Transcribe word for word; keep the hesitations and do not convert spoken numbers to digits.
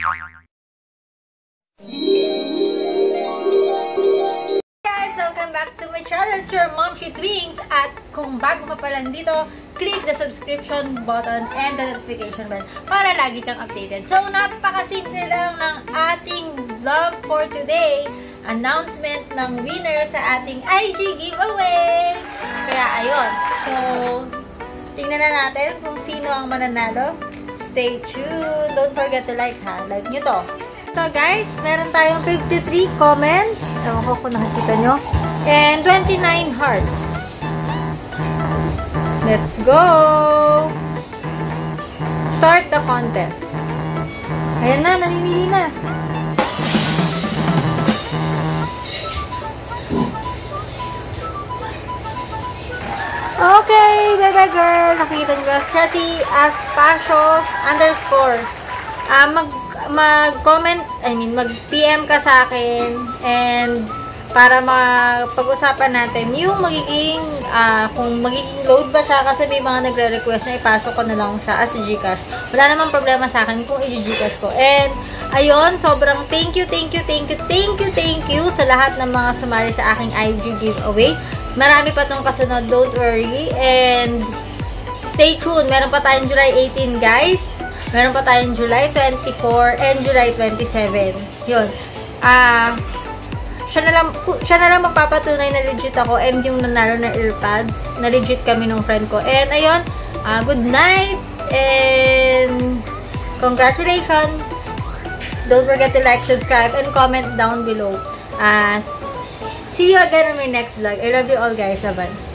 Guys, welcome back to my channel, it's your Mom She Twins. At kung bago ka pa lang dito, click the subscription button and the notification bell para lagi kang updated. So, napakasimple lang ng ating vlog for today. Announcement ng winner sa ating I G giveaway. Kaya, ayun. So, tingnan na natin kung sino ang mananalo. Stay tuned. Don't forget to like, ha? Like nyo to. So, guys, meron tayong fifty-three comments. Ewan ko kung nakikita nyo. And twenty-nine hearts. Let's go! Start the contest. Ayan na, namimili na. Okay, bebe girl. Nakikita nyo ba? Siya si Aspasio underscore. Uh, mag, mag-comment, I mean, mag-P M ka sa akin and para mapag-usapan natin yung magiging, uh, kung magiging load ba siya kasi may mga nagre-request na ipasok ko na lang siya as Gcash. Wala namang problema sa akin kung i-Gcash ko. And, ayun, sobrang thank you, thank you, thank you, thank you, thank you sa lahat ng mga sumali sa aking I G giveaway. Marami pa tong kasunod, don't worry. And, stay tuned. Meron pa tayong July eighteen, guys. Meron pa tayong July twenty-four and July twenty-seven. Yun. Ah, uh, siya na lang, siya na lang magpapatunay na legit ako and yung nanalo na earpads, na legit kami ng friend ko. And, ayun, uh, good night and congratulations. Don't forget to like, subscribe, and comment down below. Ah, uh, see you again in my next vlog. I love you all, guys. Bye-bye.